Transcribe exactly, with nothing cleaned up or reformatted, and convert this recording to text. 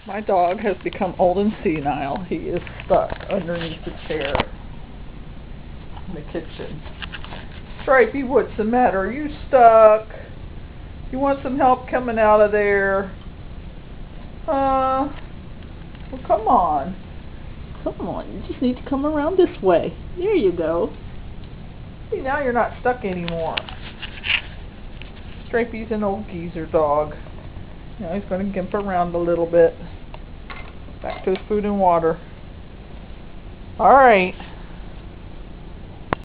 My dog has become old and senile. He is stuck underneath the chair in the kitchen. Stripey, what's the matter? Are you stuck? You want some help coming out of there? Uh, well, come on. Come on, you just need to come around this way. There you go. See, now you're not stuck anymore. Stripey's an old geezer dog. Now he's going to gimp around a little bit. Back to his food and water. Alright.